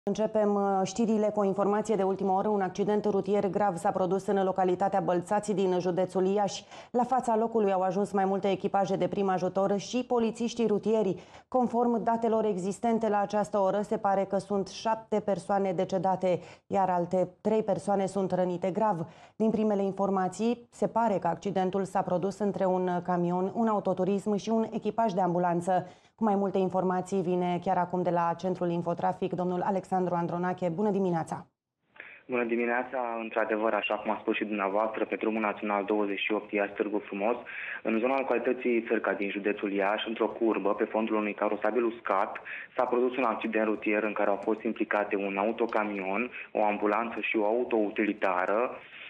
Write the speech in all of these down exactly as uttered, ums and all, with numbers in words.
Începem știrile cu o informație de ultimă oră. Un accident rutier grav s-a produs în localitatea Bălțați din județul Iași. La fața locului au ajuns mai multe echipaje de prim ajutor și polițiștii rutieri. Conform datelor existente la această oră, se pare că sunt șapte persoane decedate, iar alte trei persoane sunt rănite grav. Din primele informații, se pare că accidentul s-a produs între un camion, un autoturism și un echipaj de ambulanță. Cu mai multe informații vine chiar acum de la Centrul Infotrafic domnul Alexandru Andronache. Bună dimineața! Bună dimineața! Într-adevăr, așa cum a spus și dumneavoastră, pe drumul național douăzeci și opt Iași-Târgu Frumos, în zona localității Țărca din județul Iași, într-o curbă, pe fondul unui carosabil uscat, s-a produs un accident rutier în care au fost implicate un autocamion, o ambulanță și o autoutilitară.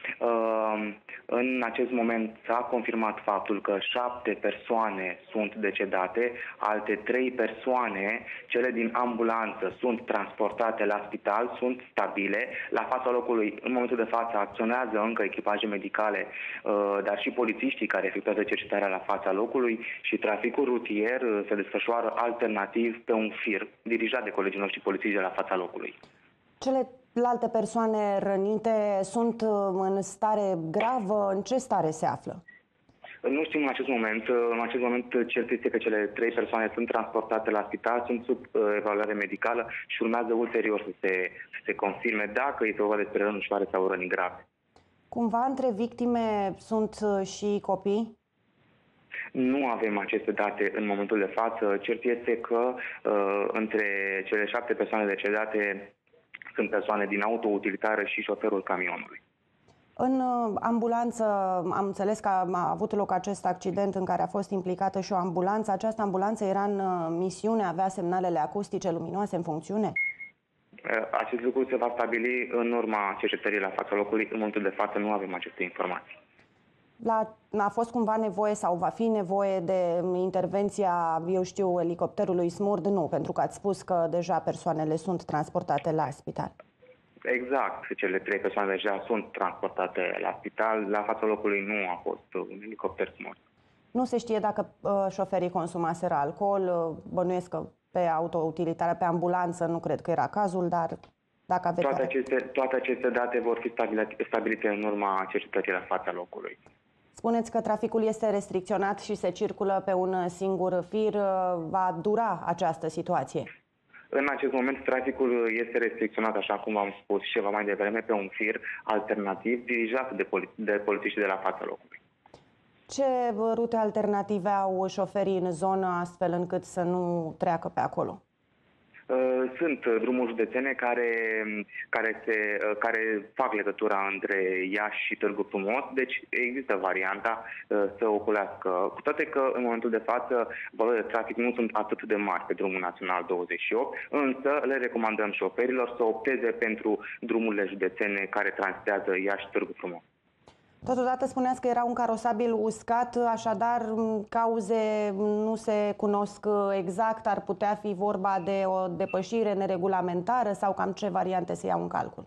În acest moment s-a confirmat faptul că șapte persoane sunt decedate, alte trei persoane, cele din ambulanță, sunt transportate la spital, sunt stabile. La fața locului, în momentul de față, acționează încă echipaje medicale, dar și polițiștii care efectuează cercetarea la fața locului și traficul rutier se desfășoară alternativ pe un fir, dirijat de colegii noștri polițiști de la fața locului. Celelalte persoane rănite sunt în stare gravă? În ce stare se află? Nu știm în acest moment. În acest moment cert este că cele trei persoane sunt transportate la spital, sunt sub uh, evaluare medicală și urmează ulterior să se, să se confirme dacă este vorba despre răni ușoare sau răni grave. Cumva între victime sunt și copii? Nu avem aceste date în momentul de față. Cert este că uh, între cele șapte persoane decedate sunt persoane din autoutilitară și șoferul camionului. În ambulanță am înțeles că a avut loc acest accident în care a fost implicată și o ambulanță. Această ambulanță era în misiune, avea semnalele acustice luminoase în funcțiune? Acest lucru se va stabili în urma cercetării la fața locului. În momentul de față nu avem aceste informații. La, a fost cumva nevoie sau va fi nevoie de intervenția, eu știu, elicopterului Smurd? Nu, pentru că ați spus că deja persoanele sunt transportate la spital. Exact, cele trei persoane deja sunt transportate la spital. La fața locului nu a fost un elicopter Smurd. Nu se știe dacă uh, șoferii consumaseră alcool, uh, bănuiesc că pe autoutilitară, pe ambulanță, nu cred că era cazul, dar dacă aveți... Toate aceste, toate aceste date vor fi stabilite, stabilite în urma cercetării la fața locului. Spuneți că traficul este restricționat și se circulă pe un singur fir. Va dura această situație? În acest moment, traficul este restricționat, așa cum am spus și ceva mai devreme, pe un fir alternativ dirijat de, poli de polițiștii de la fața locului. Ce rute alternative au șoferii în zonă astfel încât să nu treacă pe acolo? Sunt drumuri județene care, care, se, care fac legătura între Iași și Târgu Frumos, deci există varianta să ocolească. Cu toate că în momentul de față valorile de trafic nu sunt atât de mari pe drumul național douăzeci și opt, însă le recomandăm șoferilor să opteze pentru drumurile județene care tranzitează Iași-Târgu Frumos. Totodată spuneați că era un carosabil uscat, așadar cauze nu se cunosc exact, ar putea fi vorba de o depășire neregulamentară sau cam ce variante se iau în calcul?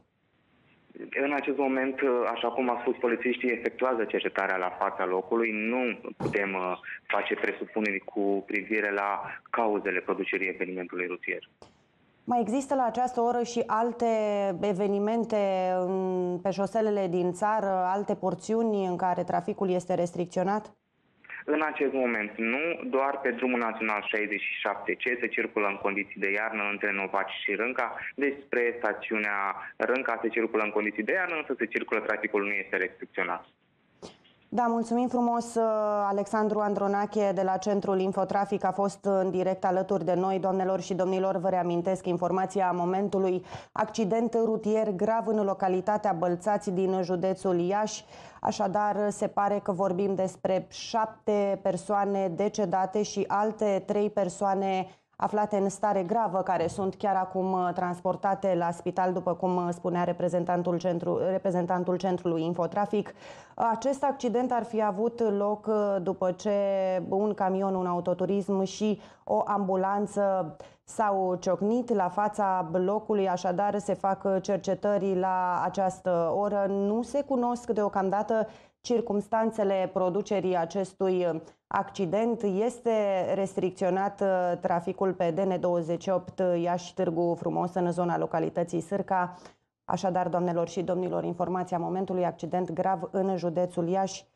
În acest moment, așa cum a spus, polițiștii efectuează cercetarea la fața locului. Nu putem face presupuneri cu privire la cauzele producerii evenimentului rutier. Mai există la această oră și alte evenimente pe șoselele din țară, alte porțiuni în care traficul este restricționat? În acest moment nu, doar pe drumul național șaizeci și șapte C se circulă în condiții de iarnă între Novaci și Rânca. Despre stațiunea Rânca se circulă în condiții de iarnă, însă se circulă, traficul nu este restricționat. Da, mulțumim frumos. Alexandru Andronache de la Centrul Infotrafic a fost în direct alături de noi. Doamnelor și domnilor, vă reamintesc informația momentului: accident rutier grav în localitatea Bălțați din județul Iași. Așadar, se pare că vorbim despre șapte persoane decedate și alte trei persoane aflate în stare gravă, care sunt chiar acum transportate la spital, după cum spunea reprezentantul, centru, reprezentantul Centrului Infotrafic. Acest accident ar fi avut loc după ce un camion, un autoturism și o ambulanță s-au ciocnit la fața blocului, așadar se fac cercetări la această oră. Nu se cunosc deocamdată circumstanțele producerii acestui accident. Este restricționat traficul pe D N douăzeci și opt Iași-Târgu Frumos în zona localității Sârca. Așadar, doamnelor și domnilor, informația momentului: accident grav în județul Iași.